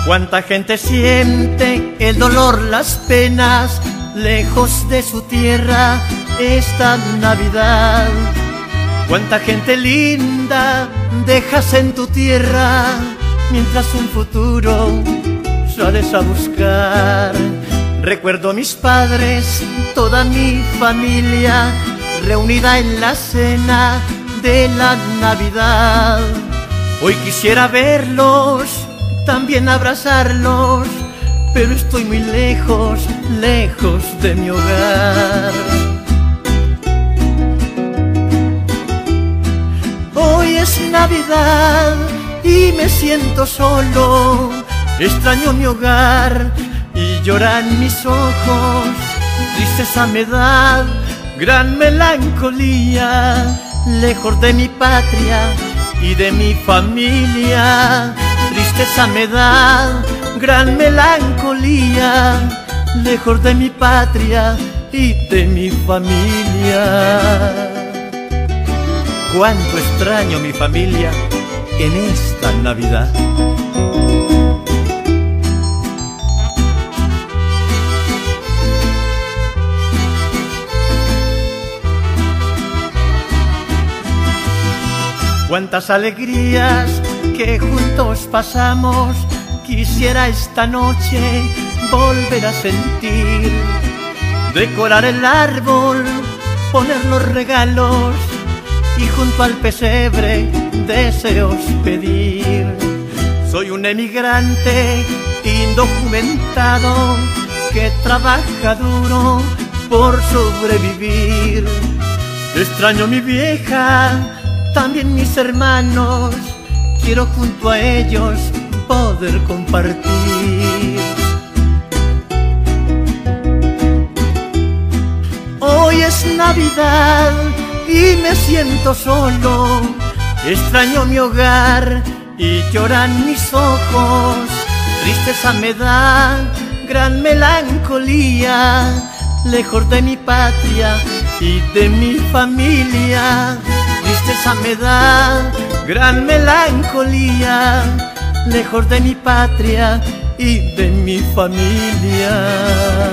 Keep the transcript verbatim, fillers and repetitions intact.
Cuánta gente siente el dolor, las penas, lejos de su tierra esta Navidad. Cuánta gente linda dejas en tu tierra, mientras un futuro sales a buscar. Recuerdo mis padres, toda mi familia, reunida en la cena de la Navidad. Hoy quisiera verlos, también abrazarlos, pero estoy muy lejos, lejos de mi hogar. Hoy es Navidad y me siento solo, extraño mi hogar y lloran mis ojos. Tristeza me da, gran melancolía, lejos de mi patria y de mi familia. Tristeza me da, gran melancolía, lejos de mi patria y de mi familia. Cuánto extraño mi familia en esta Navidad. Cuántas alegrías que juntos pasamos, quisiera esta noche volver a sentir. Decorar el árbol, poner los regalos y junto al pesebre deseos pedir. Soy un emigrante indocumentado que trabaja duro por sobrevivir. Extraño mi vieja, también mis hermanos, quiero junto a ellos poder compartir. Hoy es Navidad y me siento solo, extraño mi hogar y lloran mis ojos. Tristeza me da, gran melancolía, lejos de mi patria y de mi familia. Tristeza me da, gran melancolía, lejos de mi patria y de mi familia.